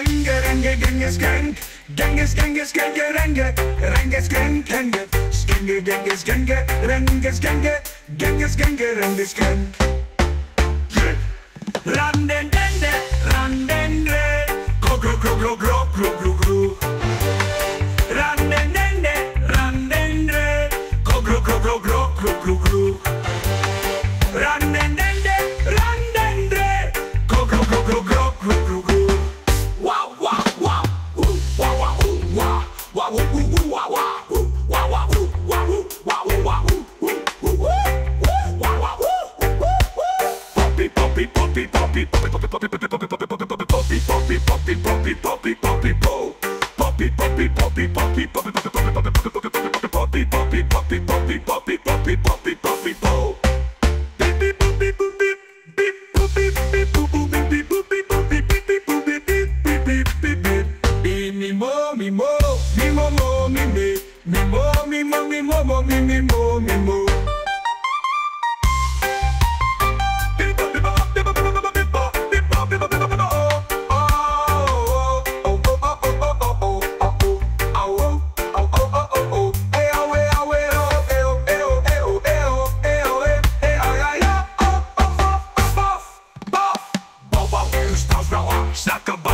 Renge, renge, genge, skeng. Genge, skenge, skenge, renge. Renge, skeng, kenge. Skenge, genge, skenge. Renge, skenge. Genge, skenge, renge, skeng. Rende, dende, randende. Gro, gro, gro, gro, gro, gro, gro, gro. Rende, dende, randende. Gro, gro, gro, gro, gro, gro, gro, gro. Rende, dende, randende. Gro, gro, gro, gro, gro, gro, gro, gro. Wow, wow, wow. Wow, wow, wow. Wow, wow, wow, wow. Wow, wow, wow, wow, wow. Poppy, poppy, poppy, poppy, poppy, poppy, poppy, poppy, poppy, poppy, poppy, poppy, poppy, poppy, poppy, poppy, poppy, po. Poppy, poppy, poppy, poppy, poppy, poppy, poppy, poppy, poppy, poppy, poppy, poppy, poppy, poppy, poppy, poppy, poppy, poppy, po. Beep, beep, boop, beep, boop, beep, beep, boop, beep, beep, boop, boop, beep, beep, boop, beep, boop, beep, beep, beep, boop, beep, beep, beep, beep, beep, beep. Mi mo, mi mo, mi mo, mo, mi mi, mi mo, mi mo, mi mo, mo, mi mi, mo, mi mo. Snack about